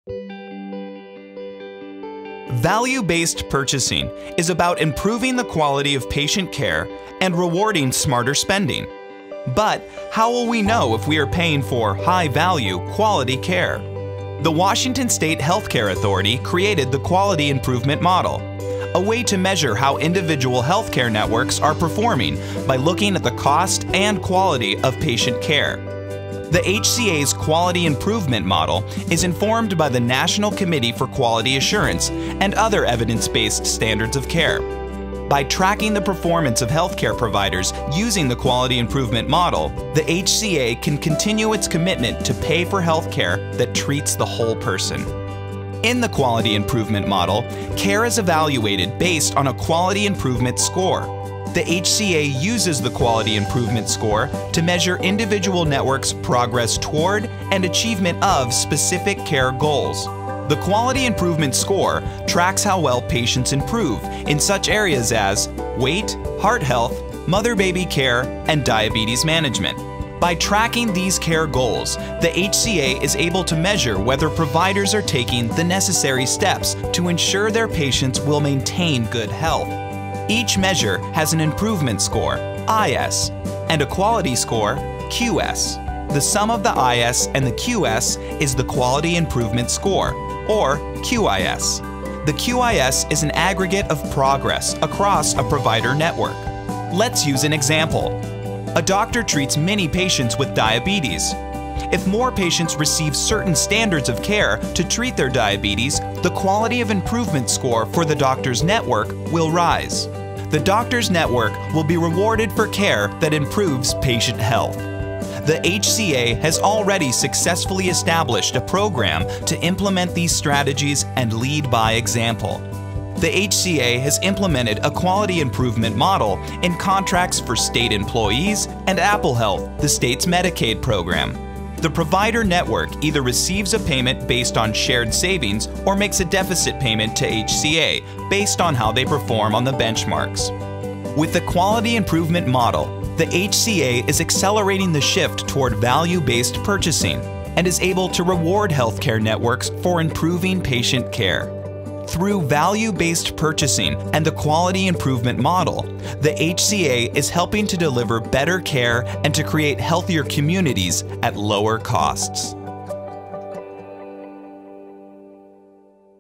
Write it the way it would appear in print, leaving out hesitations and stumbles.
Value-based purchasing is about improving the quality of patient care and rewarding smarter spending. But how will we know if we are paying for high-value, quality care? The Washington State Healthcare Authority created the Quality Improvement Model, a way to measure how individual healthcare networks are performing by looking at the cost and quality of patient care. The HCA's Quality Improvement Model is informed by the National Committee for Quality Assurance and other evidence-based standards of care. By tracking the performance of healthcare providers using the Quality Improvement Model, the HCA can continue its commitment to pay for healthcare that treats the whole person. In the Quality Improvement Model, care is evaluated based on a Quality Improvement Score. The HCA uses the Quality Improvement Score to measure individual networks' progress toward and achievement of specific care goals. The Quality Improvement Score tracks how well patients improve in such areas as weight, heart health, mother-baby care, and diabetes management. By tracking these care goals, the HCA is able to measure whether providers are taking the necessary steps to ensure their patients will maintain good health. Each measure has an improvement score, IS, and a quality score, QS. The sum of the IS and the QS is the Quality Improvement Score, or QIS. The QIS is an aggregate of progress across a provider network. Let's use an example. A doctor treats many patients with diabetes. If more patients receive certain standards of care to treat their diabetes, the Quality of Improvement Score for the doctor's network will rise. The doctor's network will be rewarded for care that improves patient health. The HCA has already successfully established a program to implement these strategies and lead by example. The HCA has implemented a Quality Improvement Model in contracts for state employees and Apple Health, the state's Medicaid program. The provider network either receives a payment based on shared savings or makes a deficit payment to HCA based on how they perform on the benchmarks. With the Quality Improvement Model, the HCA is accelerating the shift toward value-based purchasing and is able to reward healthcare networks for improving patient care. Through value-based purchasing and the Quality Improvement Model, the HCA is helping to deliver better care and to create healthier communities at lower costs.